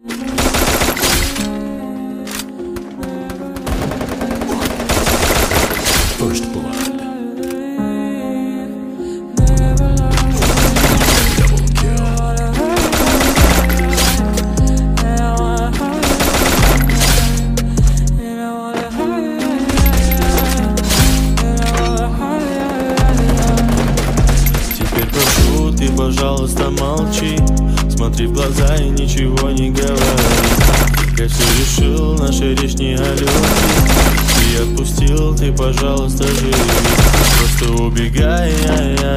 First blood. Пожалуйста, молчи, смотри в глаза и ничего не говори. Я все решил, наша речь не о любви. Ты отпустил, ты, пожалуйста, живи. Просто убегай,